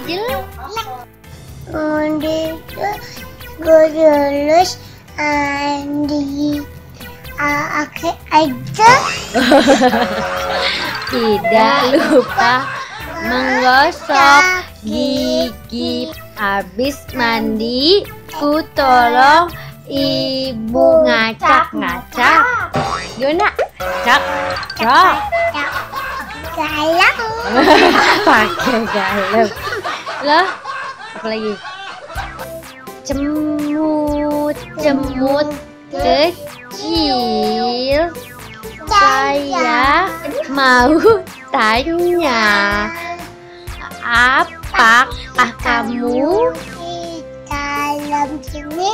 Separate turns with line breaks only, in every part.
Angel?
Undi gue lulus Andi akhir aja.
Tidak lupa menggosok gigi. Habis mandi, ku tolong ibu ngacak-ngacak. Gimana? Cak, cak.
Galang.
Pakai galau. Loh, apa lagi? Cemut kecil. Saya mau tanya, apakah kamu?
Di dalam sini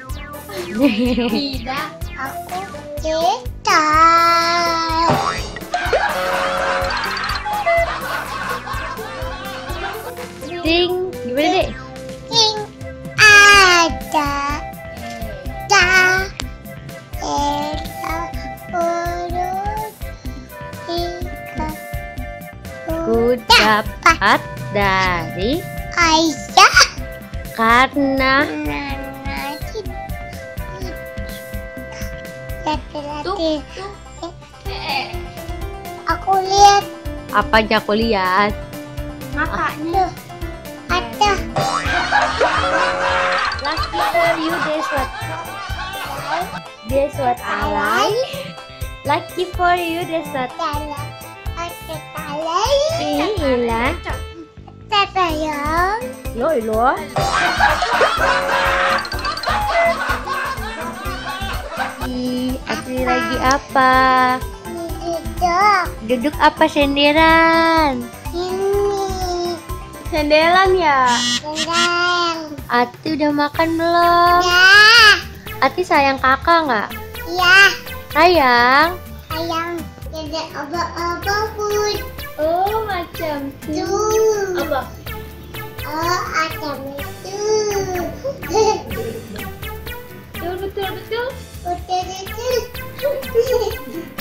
Tidak.
aku kita.
Ding, gimana dek?
Sing ada urut tiga.
Ku dapat dari
Ayah
karena
nasi. Laki-laki. Aku lihat
apa aja aku lihat.
matanya ada.
Lucky for you, that's what I like. Lucky for you, that's what
Dalam ada talai.
Ila.
Sayang.
Lo. Asli lagi apa? Duduk apa senderan?
Ini
Senderan ya?
rendang.
Ati udah makan belum?
Ya,
Ati sayang kakak nggak?
ya.
Sayang.
Sayang, tidak apa-apa pun.
Oh macam
Tuh.
Apa?
Oh, ada itu.
Betul.
Betul.